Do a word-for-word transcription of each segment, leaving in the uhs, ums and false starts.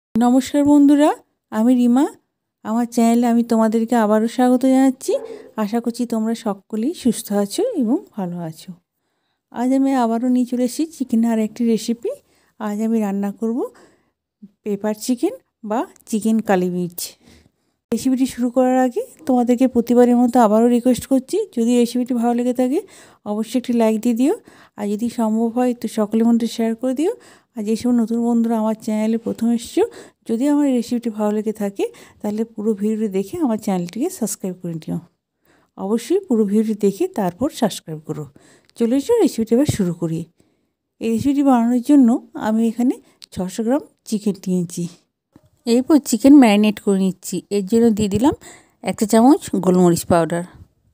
नमस्कार बंधुरा आमी रीमा आमार चैनेले आमी तोमादेरके आबारो स्वागत जानाच्छि। आशा करछि तोमरा सकलेई सुस्थ आछो एबं भालो आछो। आज आमी आबारो निये चले एसेछि चिकेन आरेकटी रेसिपि। आज आमी रान्ना करब पेपार चिकेन बा चिकेन काली मिर्च। रेसिपिटी शुरू करार आगे तोमादेरके प्रतिबारेर मतो आबारो रिक्वेस्ट करछि, यदि रेसिपिटी भालो लेगे थाके अवश्यई एकटी लाइक दिये दिओ और यदि सम्भव हय तो सकलेर मধ্যে शेयर करे दिओ। আর যেসব নতুন বন্ধুরা আমার চ্যানেলে প্রথম এসেছো, যদি আমার রেসিপিটি ভালো লেগে থাকে তাহলে পুরো ভিডিওটি দেখে আমার চ্যানেলটিকে সাবস্ক্রাইব করে নিও। অবশ্যই পুরো ভিডিওটি দেখে তারপর সাবস্ক্রাইব করো। চলে এসো রেসিপিটি এবার শুরু করি। এই রেসিপিটি বানানোর জন্য আমি এখানে ছশো গ্রাম চিকেন নিয়েছি। এরপর চিকেন ম্যারিনেট করে নিচ্ছি। এর জন্য দিয়ে দিলাম এক চা চামচ গোলমরিচ পাউডার,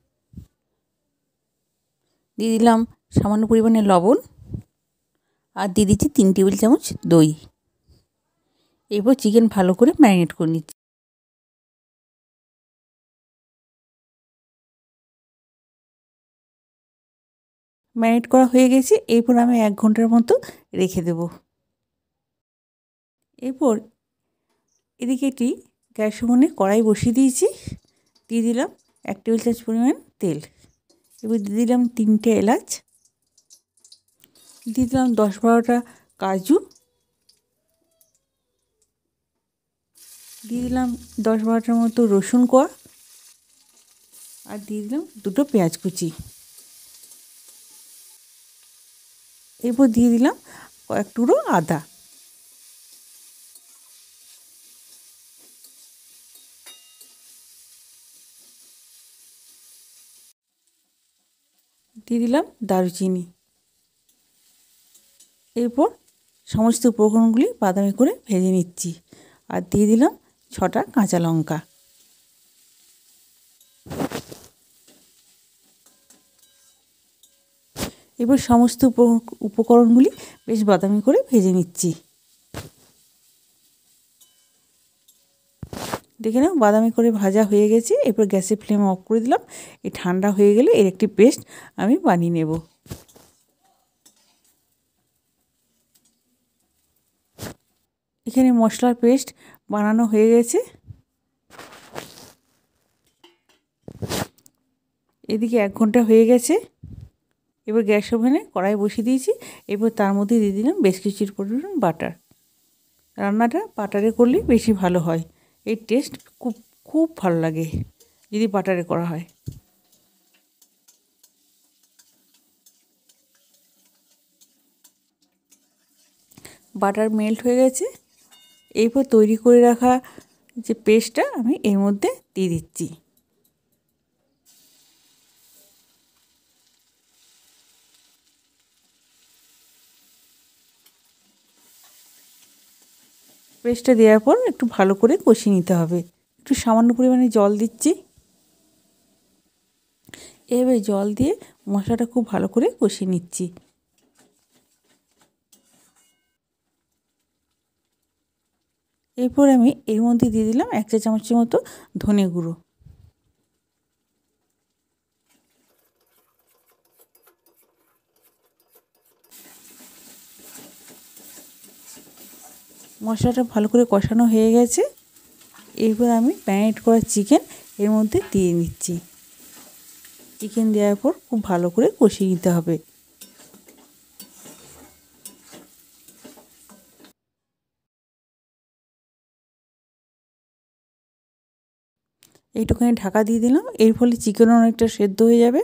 দিয়ে দিলাম সামান্য পরিমাণে লবণ আর দিয়ে দিচ্ছি তিন টেবিল চামচ দই। এরপর চিকেন ভালো করে ম্যারিনেট করে নিচ্ছি। ম্যারিনেট করা হয়ে গেছে। এরপর আমি এক ঘন্টার মতো রেখে দেব। এরপর এদিকে একটি গ্যাস ওভেনে কড়াই বসিয়ে দিয়েছি। দিয়ে দিলাম এক টেবিল চামচ পরিমাণ তেল। এবার দিয়ে দিলাম তিনটে এলাচ, দিয়ে দিলাম দশ বারোটা কাজু, দিয়ে দিলাম দশ বারোটার মতো রসুন কোয়া আর দিয়ে দিলাম দুটো পেঁয়াজ কুচি। এরপর দিয়ে দিলাম কয়েক টুকরো আদা। দিয়ে দিলাম দারুচিনি। এরপর সমস্ত উপকরণগুলি বাদামি করে ভেজে নিচ্ছি আর দিয়ে দিলাম ছটা কাঁচা লঙ্কা। এবার সমস্ত উপকরণগুলি বেশ বাদামি করে ভেজে নিচ্ছি। দেখে নাও বাদামি করে ভাজা হয়ে গেছে। এরপর গ্যাসের ফ্লেম অফ করে দিলাম। এই ঠান্ডা হয়ে গেলে এর একটি পেস্ট আমি বানিয়ে নেব। এখানে মশলার পেস্ট বানানো হয়ে গেছে। এদিকে এক ঘন্টা হয়ে গেছে। এবার গ্যাস ওভেনে কড়াই বসিয়ে দিয়েছি। এরপর তার মধ্যে দিয়ে দিলাম বেশ কিছুর পরিমাণ বাটার। রান্নাটা বাটারে করলে বেশি ভালো হয়। এর টেস্ট খুব খুব ভালো লাগে যদি বাটারে করা হয়। বাটার মেল্ট হয়ে গেছে। এরপর তৈরি করে রাখা যে পেস্টটা আমি এর মধ্যে দিয়ে দিচ্ছি। পেস্টটা দেওয়ার পর একটু ভালো করে কষিয়ে নিতে হবে। একটু সামান্য পরিমাণে জল দিচ্ছি। এভাবে জল দিয়ে মশলাটা খুব ভালো করে কষিয়ে নিচ্ছি। এরপর আমি এর মধ্যে দিয়ে দিলাম এক চা চামচের মতো ধনে গুঁড়ো। মশলাটা ভালো করে কষানো হয়ে গেছে। এরপর আমি ম্যারিনেট করা চিকেন এর মধ্যে দিয়ে নিচ্ছি। চিকেন দেওয়ার পর খুব ভালো করে কষিয়ে নিতে হবে। এইটুখানি ঢাকা দিয়ে দিলাম। এর ফলে চিকেনও অনেকটা সেদ্ধ হয়ে যাবে।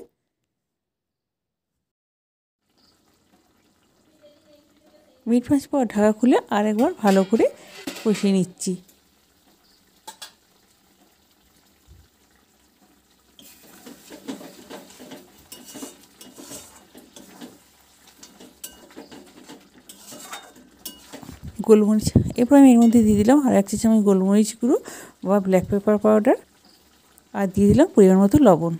মিনিট পাঁচ পর ঢাকা খুলে আরেকবার ভালো করে কষিয়ে নিচ্ছি। গোলমরিচ এরপর আমি এর মধ্যে দিয়ে দিলাম আর এক চা চামচ গোলমরিচ গুঁড়ো বা ব্ল্যাক পেপার পাউডার আর দিয়ে দিলাম পরিমাণ মতো লবণ।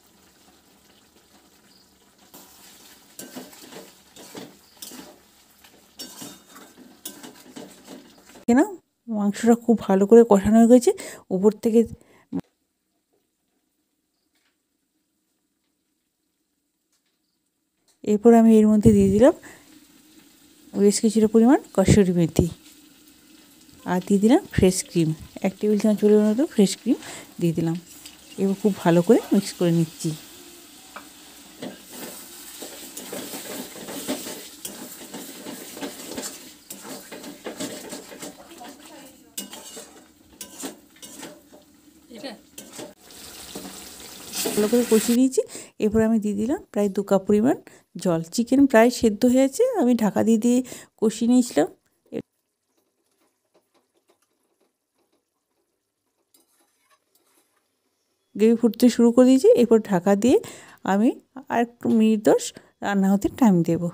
কেন মাংসটা খুব ভালো করে কষানো হয়ে গেছে। উপর থেকে এরপর আমি এর মধ্যে দিয়ে দিলাম বেশ কিছুটা পরিমাণ কসুরি মেথি। আর দিয়ে দিলাম ফ্রেশ ক্রিম, এক টেবিল চামচ পরিমাণ মতো ফ্রেশ ক্রিম দিয়ে দিলাম। এবার খুব ভালো করে মিক্স করে নিচ্ছি। ভালো করে কষিয়ে নিয়েছি। এরপর আমি দিয়ে দিলাম প্রায় দু কাপ পরিমাণ জল। চিকেন প্রায় সেদ্ধ হয়ে আছে, আমি ঢাকা দিয়ে দিয়ে কষিয়ে নিয়েছিলাম। গ্রেভি ফুটতে শুরু করে দিয়েছি। এরপর ঢাকা দিয়ে আমি আর একটু মিনিট দশ রান্না হতে টাইম দেব।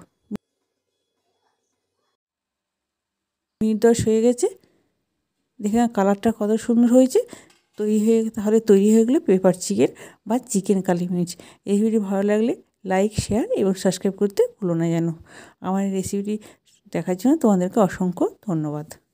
মিনিট দশ হয়ে গেছে, দেখে কালারটা কত সুন্দর হয়েছে। তৈরি হয়ে তাহলে তৈরি হয়ে গেলে পেপার চিকেন বা চিকেন কালি মির্চ। এই ভিডিও ভালো লাগলে লাইক, শেয়ার এবং সাবস্ক্রাইব করতে ভুলো না যেন। আমার এই রেসিপিটি দেখার জন্য তোমাদেরকে অসংখ্য ধন্যবাদ।